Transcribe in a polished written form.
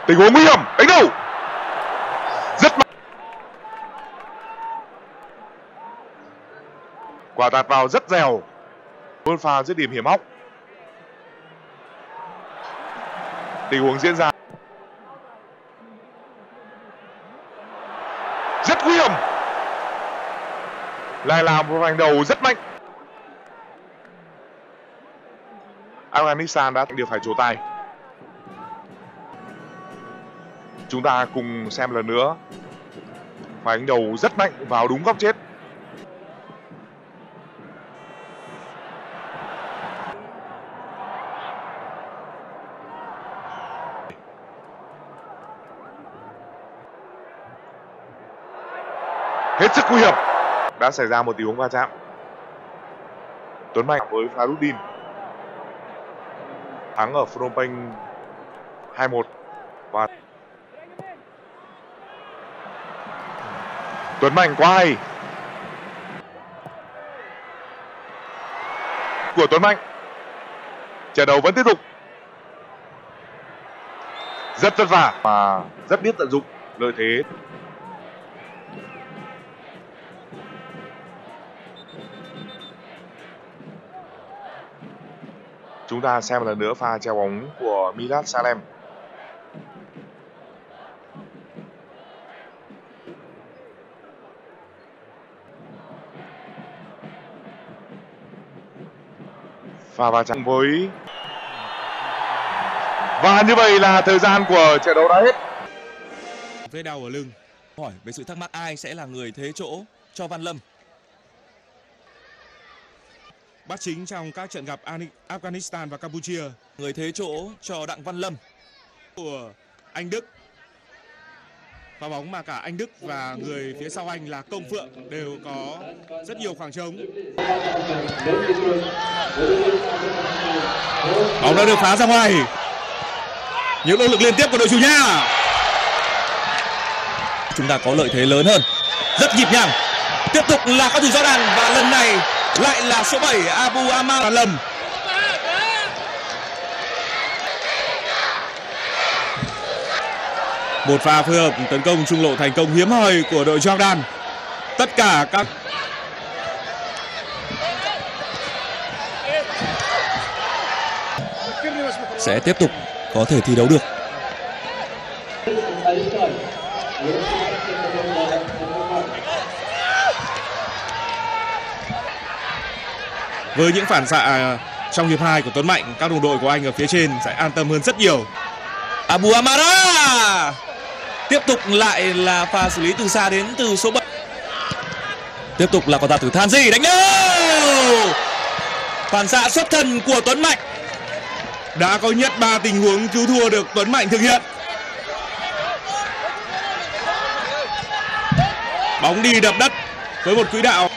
Tình huống nguy hiểm, đánh đầu. Rất mạnh. Quả tạt vào rất dẻo. Luôn pha dứt điểm hiểm hóc. Tình huống diễn ra rất nguy hiểm. Lại là một hành đầu rất mạnh. Afghanistan đã đều phải trổ tài. Chúng ta cùng xem lần nữa. Phải đánh đầu rất mạnh vào đúng góc chết. Hết sức nguy hiểm. Đã xảy ra một tình huống va chạm. Tuấn Mạnh với Faroudin thắng ở Phnom Penh 2-1 và Tuấn Mạnh quá hay của Tuấn Mạnh. Trận đấu vẫn tiếp tục. Rất vất vả và rất biết tận dụng lợi thế. Chúng ta xem một lần nữa pha treo bóng của Milad Salem. Pha va chạm với. Và như vậy là thời gian của trận đấu đã hết. Vết đau ở lưng. Hỏi về sự thắc mắc ai sẽ là người thế chỗ cho Văn Lâm. Bắt chính trong các trận gặp Afghanistan và Campuchia. Người thế chỗ cho Đặng Văn Lâm của anh Đức. Pha bóng mà cả anh Đức và người phía sau anh là Công Phượng đều có rất nhiều khoảng trống. Bóng đã được phá ra ngoài. Những nỗ lực liên tiếp của đội chủ nhà. Chúng ta có lợi thế lớn hơn. Rất nhịp nhàng. Tiếp tục là các thủ do đàn và lần này lại là số 7 Abu Amar Văn Lâm. Một pha phối hợp tấn công trung lộ thành công hiếm hoi của đội Jordan. Tất cả các sẽ tiếp tục có thể thi đấu được. Với những phản xạ trong hiệp 2 của Tuấn Mạnh, các đồng đội của anh ở phía trên sẽ an tâm hơn rất nhiều. Abu Amara tiếp tục lại là pha xử lý từ xa đến từ số 7. Tiếp tục là quả tạt từ Thanji đánh đầu. Phản xạ xuất thần của Tuấn Mạnh. Đã có nhất 3 tình huống cứu thua được Tuấn Mạnh thực hiện. Bóng đi đập đất với một quỹ đạo